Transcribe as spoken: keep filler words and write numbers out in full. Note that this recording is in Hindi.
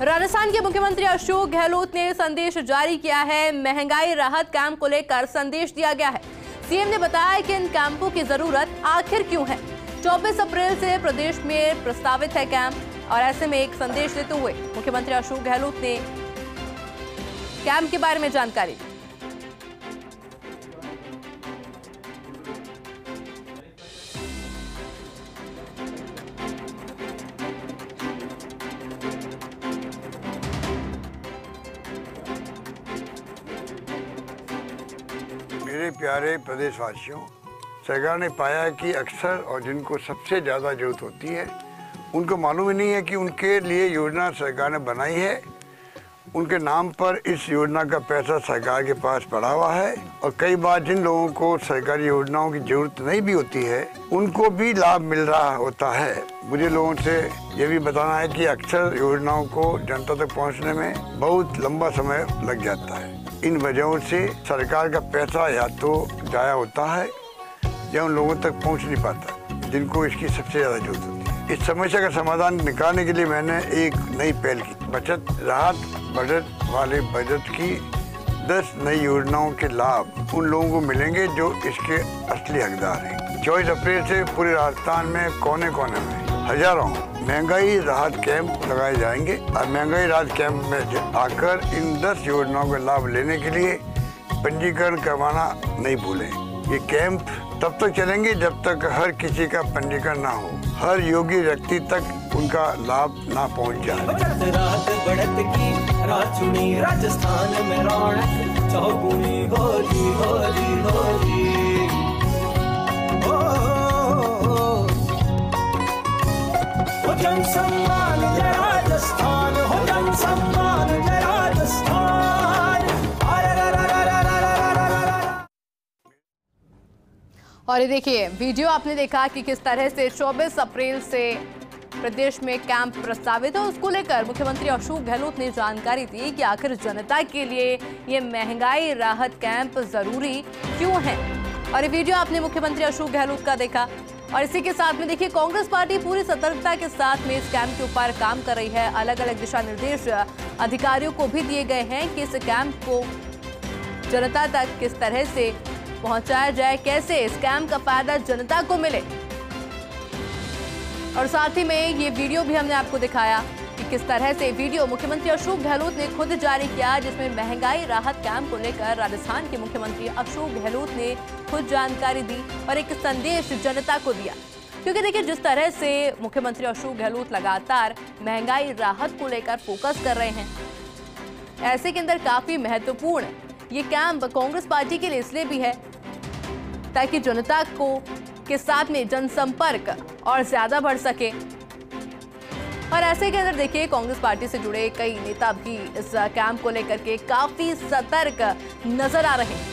राजस्थान के मुख्यमंत्री अशोक गहलोत ने संदेश जारी किया है। महंगाई राहत कैंप को लेकर संदेश दिया गया है। सीएम ने बताया कि इन कैंपों की जरूरत आखिर क्यों है। चौबीस अप्रैल से प्रदेश में प्रस्तावित है कैंप और ऐसे में एक संदेश देते हुए मुख्यमंत्री अशोक गहलोत ने कैंप के बारे में जानकारी दी। मेरे प्यारे प्रदेशवासियों, सरकार ने पाया है कि अक्सर और जिनको सबसे ज़्यादा जरूरत होती है उनको मालूम ही नहीं है कि उनके लिए योजना सरकार ने बनाई है। उनके नाम पर इस योजना का पैसा सरकार के पास पड़ा हुआ है और कई बार जिन लोगों को सरकारी योजनाओं की जरूरत नहीं भी होती है उनको भी लाभ मिल रहा होता है। मुझे लोगों से ये भी बताना है कि अक्सर योजनाओं को जनता तक पहुँचने में बहुत लंबा समय लग जाता है। इन वजहों से सरकार का पैसा या तो जाया होता है या उन लोगों तक पहुंच नहीं पाता जिनको इसकी सबसे ज़्यादा जरूरत होती है। इस समस्या का समाधान निकालने के लिए मैंने एक नई पहल की। बचत राहत बजट वाले बजट की दस नई योजनाओं के लाभ उन लोगों को मिलेंगे जो इसके असली हकदार हैं। चौबीस अप्रैल से पूरे राजस्थान में कोने कोने में हजारों महंगाई राहत कैंप लगाए जाएंगे और महंगाई राहत कैंप में आकर इन दस योजनाओं का लाभ लेने के लिए पंजीकरण करवाना नहीं भूलें। ये कैंप तब तक चलेंगे जब तक हर किसी का पंजीकरण ना हो, हर योग्य व्यक्ति तक उनका लाभ ना पहुंच जाए। रात बढ़त की रात चुनी राजस्थान में रौनक चौगुनी होली होली होली। जन सम्मान जय राजस्थान, हो जन सम्मान जय राजस्थान। और ये देखिए वीडियो आपने देखा कि किस तरह से चौबीस अप्रैल से प्रदेश में कैंप प्रस्तावित है। उसको लेकर मुख्यमंत्री अशोक गहलोत ने जानकारी दी कि आखिर जनता के लिए ये महंगाई राहत कैंप जरूरी क्यों है। और ये वीडियो आपने मुख्यमंत्री अशोक गहलोत का देखा। और इसी के साथ में देखिए कांग्रेस पार्टी पूरी सतर्कता के साथ में इस कैंप के ऊपर काम कर रही है। अलग अलग दिशा निर्देश अधिकारियों को भी दिए गए हैं कि इस कैंप को जनता तक किस तरह से पहुंचाया जाए, कैसे इस कैंप का फायदा जनता को मिले। और साथ ही में ये वीडियो भी हमने आपको दिखाया कि किस तरह से वीडियो मुख्यमंत्री अशोक गहलोत ने खुद जारी किया, जिसमें महंगाई राहत कैंप को लेकर राजस्थान के मुख्यमंत्री अशोक गहलोत ने खुद जानकारी दी और एक संदेश जनता को दिया। क्योंकि देखिए जिस तरह से मुख्यमंत्री अशोक गहलोत लगातार महंगाई राहत को लेकर फोकस कर रहे हैं, ऐसे के अंदर काफी महत्वपूर्ण ये कैंप कांग्रेस पार्टी के लिए इसलिए भी है ताकि जनता को के साथ में जनसंपर्क और ज्यादा बढ़ सके। और ऐसे के अंदर देखिए कांग्रेस पार्टी से जुड़े कई नेता भी इस कैंप को लेकर के काफी सतर्क नजर आ रहे हैं।